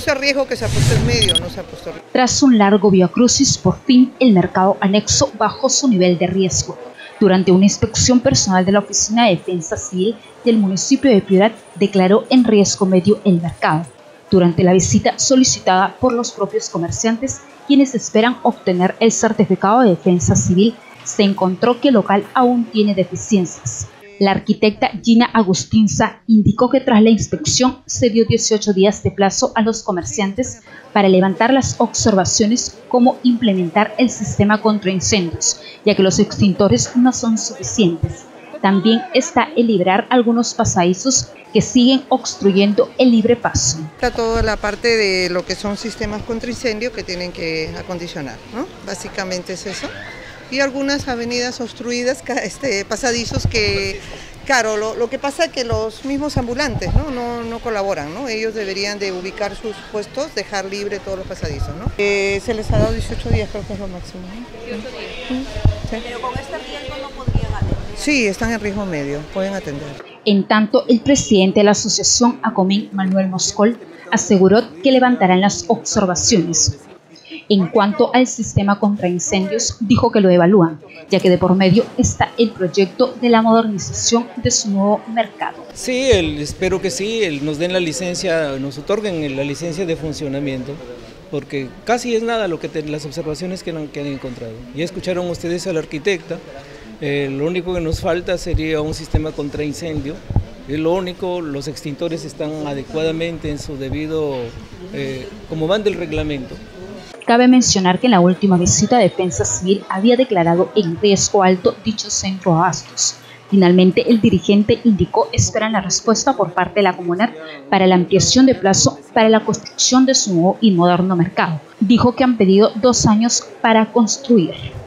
puse a riesgo que se ha puesto en medio, no se ha puesto a riesgo. Tras un largo viacrucis, por fin el mercado anexo bajó su nivel de riesgo. Durante una inspección personal de la Oficina de Defensa Civil del municipio de Piura, declaró en riesgo medio el mercado. Durante la visita solicitada por los propios comerciantes, quienes esperan obtener el certificado de defensa civil, se encontró que el local aún tiene deficiencias. La arquitecta Gina Agustinza indicó que tras la inspección se dio 18 días de plazo a los comerciantes para levantar las observaciones como implementar el sistema contra incendios, ya que los extintores no son suficientes. También está el liberar algunos pasadizos que siguen obstruyendo el libre paso. Está toda la parte de lo que son sistemas contra incendio que tienen que acondicionar, ¿no? Básicamente es eso. Y algunas avenidas obstruidas, pasadizos que, claro, lo que pasa es que los mismos ambulantes no colaboran, ¿no? Ellos deberían de ubicar sus puestos, dejar libre todos los pasadizos, ¿no? Se les ha dado 18 días, creo que es lo máximo, ¿no? 18 días. Sí. Pero con este riesgo no podrían atender. Sí, están en riesgo medio, pueden atender. En tanto, el presidente de la asociación ACOMEN, Manuel Moscol, aseguró que levantarán las observaciones. En cuanto al sistema contra incendios, dijo que lo evalúan, ya que de por medio está el proyecto de la modernización de su nuevo mercado. Sí, espero que sí, nos den la licencia, nos otorguen la licencia de funcionamiento, porque casi es nada las observaciones que han encontrado. Ya escucharon ustedes a la arquitecta, lo único que nos falta sería un sistema contra incendio. Es lo único, los extintores están adecuadamente en su debido, como van del reglamento. Cabe mencionar que en la última visita de Defensa Civil había declarado en riesgo alto dicho centro de abastos. Finalmente, el dirigente indicó esperan la respuesta por parte de la Comunidad para la ampliación de plazo para la construcción de su nuevo y moderno mercado. Dijo que han pedido 2 años para construir.